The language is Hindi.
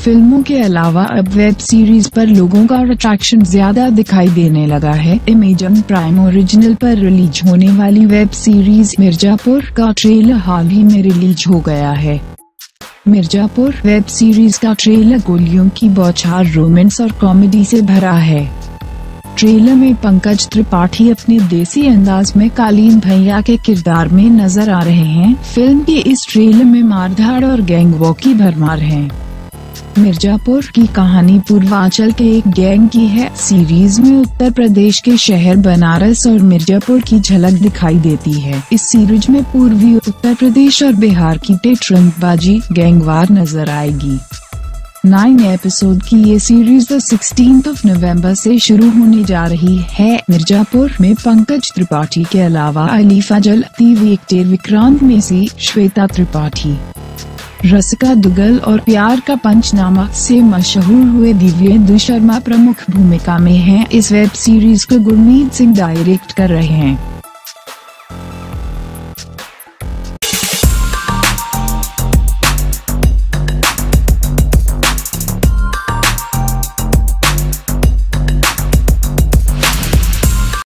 फिल्मों के अलावा अब वेब सीरीज पर लोगों का अट्रैक्शन ज्यादा दिखाई देने लगा है। अमेज़न प्राइम ओरिजिनल पर रिलीज होने वाली वेब सीरीज मिर्जापुर का ट्रेलर हाल ही में रिलीज हो गया है। मिर्जापुर वेब सीरीज का ट्रेलर गोलियों की बौछार, रोमांस और कॉमेडी से भरा है। ट्रेलर में पंकज त्रिपाठी अपने देसी अंदाज में कालीन भैया के किरदार में नजर आ रहे हैं। फिल्म के इस ट्रेलर में मारधाड़ और गैंग वॉर की भरमार है। मिर्जापुर की कहानी पूर्वांचल के एक गैंग की है। सीरीज में उत्तर प्रदेश के शहर बनारस और मिर्जापुर की झलक दिखाई देती है। इस सीरीज में पूर्वी उत्तर प्रदेश और बिहार की टेटरंगबाजी, गैंगवार नजर आएगी। 9 एपिसोड की ये सीरीज 16 नवंबर से शुरू होने जा रही है। मिर्जापुर में पंकज त्रिपाठी के अलावा अली फजल, विक्रांत, मेसी, श्वेता त्रिपाठी, रसिका, दुगल और प्यार का पंचनामा से मशहूर हुए दिव्येंदु शर्मा प्रमुख भूमिका में हैं। इस वेब सीरीज को गुरमीत सिंह डायरेक्ट कर रहे हैं।